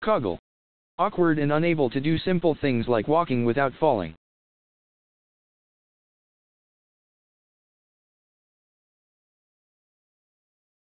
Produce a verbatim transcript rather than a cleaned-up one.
Coggle. Awkward and unable to do simple things like walking without falling.